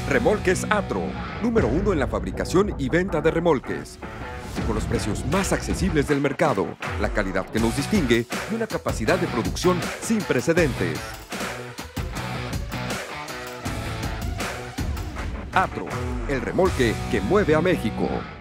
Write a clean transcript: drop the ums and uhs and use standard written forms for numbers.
Remolques Atro, número 1 en la fabricación y venta de remolques. Con los precios más accesibles del mercado, la calidad que nos distingue y una capacidad de producción sin precedentes. Atro, el remolque que mueve a México.